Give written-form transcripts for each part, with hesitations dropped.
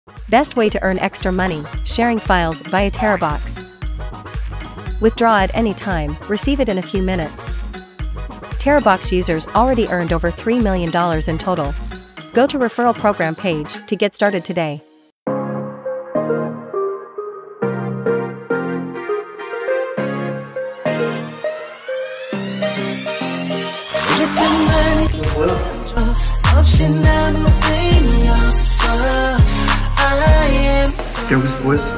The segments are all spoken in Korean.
Best way to earn extra money, sharing files via TeraBox. Withdraw at any time, receive it in a few minutes. TeraBox users already earned over $3 million in total. Go to referral program page to get started today. 여기서 뭐 했어?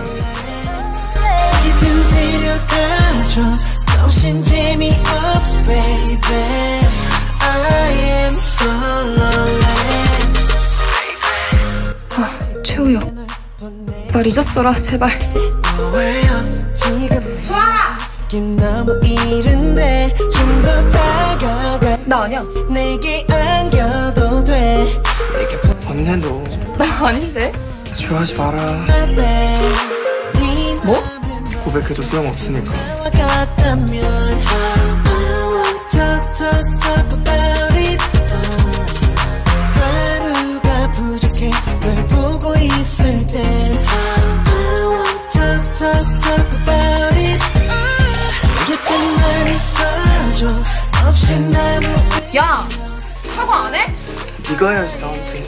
최우혁, 말 잊었어라 제발. 좋아! 나 아니야. 맞네 너. 나 아닌데. 좋아하지 마라. 뭐? 고백해도 소용없으니까. 야! 사과 안 해? 네가 해야지 나한테.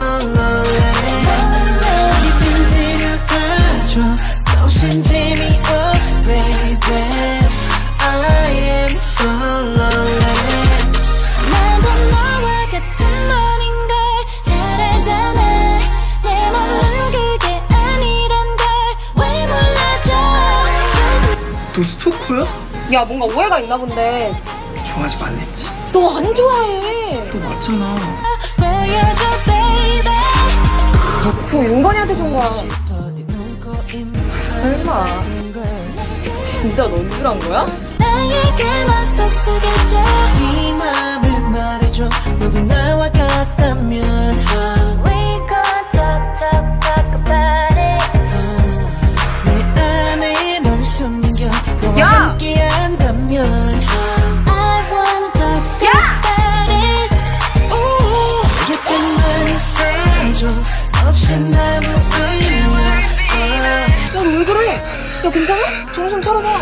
너 스토커야? 야 뭔가 오해가 있나 본데. 좋아하지 말랬지. 너 안 좋아해. 너 맞잖아. 그거 윤건이한테 준 거야. 설마 진짜 넌 줄 안 거야? 네 맘을 말해줘. 너도 나와 같다면 We gon' talk about it. 내 안에 널 숨겨 너와 함께 한다면 I wanna talk about it. 곁에만 있어줘. 없이 아무 의미 없어. 야 너 왜 그래? 야 괜찮아? 정신 차려봐.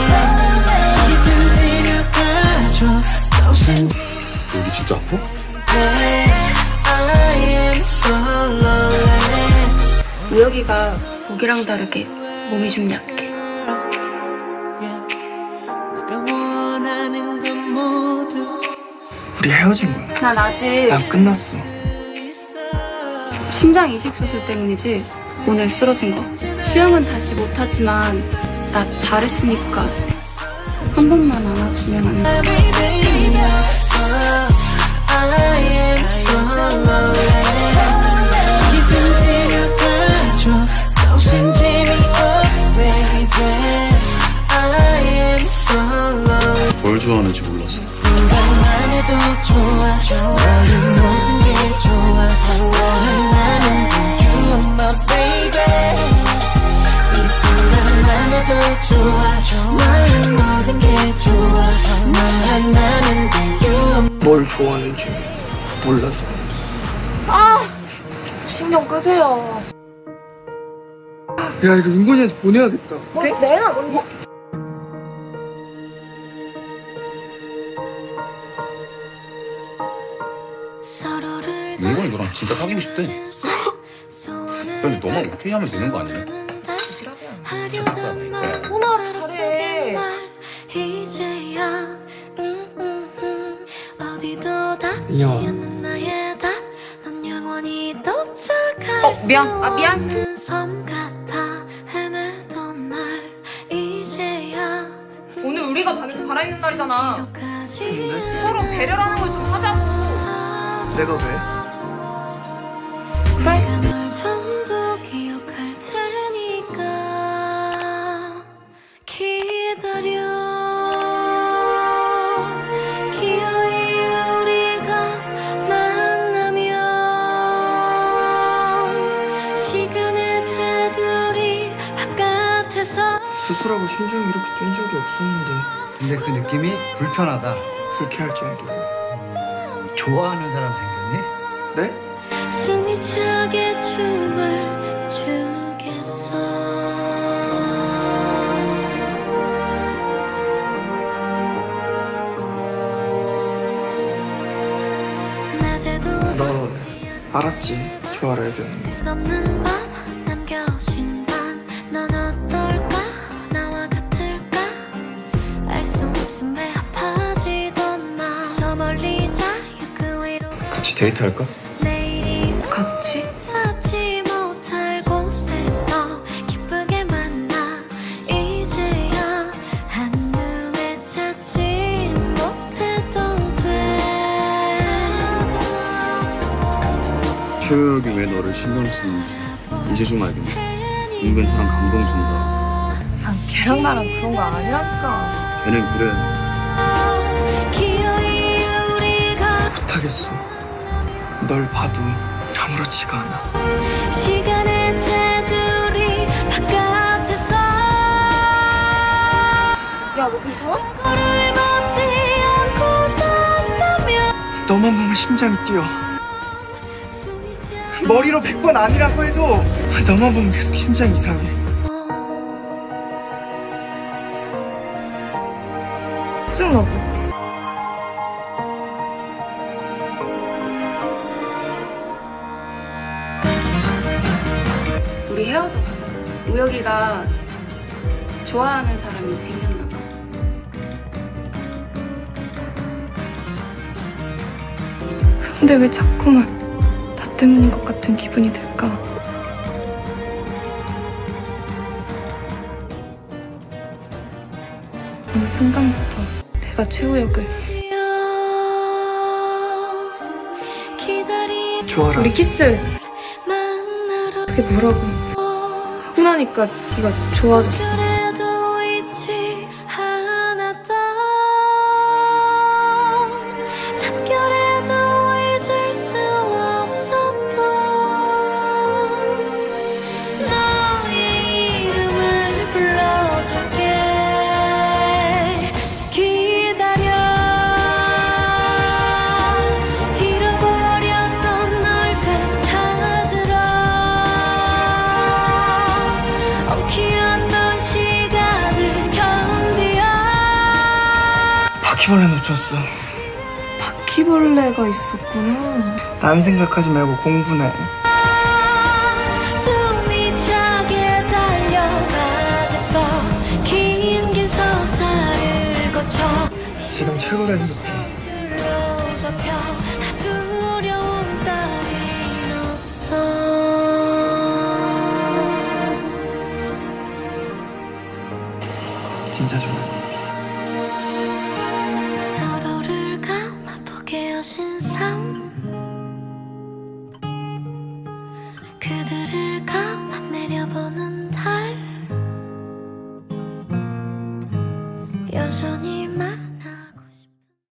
여기 진짜 아파? 우혁이가 목이랑 다르게 몸이 좀 약해. 우리 헤어진 거야. 난 아직 난 끝났어. 심장 이식 수술 때문이지. 오늘 쓰러진 거. 수영은 다시 못하지만 나 잘했으니까 한 번만 안아주면 안 돼? 뭘 좋아하는지 몰라서. 뭘 좋아하는지 몰라서. 아! 신경 끄세요. 야 이거 윤건이한테 보내야겠다. 뭐, 내놔 뭐. 윤건이 너랑 진짜 사귀고 싶대. 근데 너만 오케이 하면 되는 거 아니야? 호나 잘해. 미안. 아 미안. 오늘 우리가 밤에서 갈아입는 날이잖아. 근데? 서로 배려라는 걸 좀 하자고. 내가 왜? 그래. 수술하고 심장이 이렇게 뛴 적이 없었는데. 근데 그 느낌이 불편하다. 불쾌할 정도로. 좋아하는 사람 생겼니? 네? 숨이 차게 춤을 알았지. 좋아라 얘기하는 거. 끝없는 밤 남겨진 반 넌 어떨까 나와 같을까 알 수 없음 배 아파지던 맘 더 멀리 자유 그 위로 같이 데이트할까? 내일이 같이? 찾지 못할 곳에서 기쁘게 만나 이제야 한눈에 찾지 못해도 돼 최우혁이 왜 너를 신경 쓰는지 이제 좀 알겠네. 은근 사람 감동 준다. 걔랑 나랑 그런 거 아니라니까. 걔는 그래. 기어이 우리가 못하겠어. 널 봐도 아무렇지가 않아. 시간의 테두리 바깥에서 야, 너 괜찮아? 거를 멈지 않고 산다면 너만 보면 심장이 뛰어. 숨이 차 머리로 100번 아니라고 해도 너만 보면 계속 심장이 이상해. 쭉 우리 헤어졌어. 우혁이가 좋아하는 사람이 생겼나 봐. 그런데 왜 자꾸만 나 때문인 것 같은 기분이 들까? 어느 순간부터 내가 최우혁을 기다리 좋아라. 우리 키스 만나러 그게 뭐라고 하고 나니까 네가 좋아졌어. 그래도 잊지 않았던 잠결에도 잊을 수 없었던 너의 이름을 불러줄게 기다려 잃어버렸던 널 되찾으러 엉키었던 시간을 견디어 바퀴벌레 놓쳤어. 바퀴벌레가 있었구나. 남 생각하지 말고 공부나 해. 숨이 차게 달려가겠어 긴 서사를 거쳐 지금 최고로 행복해. 줄로 접혀 다 두려움 따윈 없어 진짜 좋아.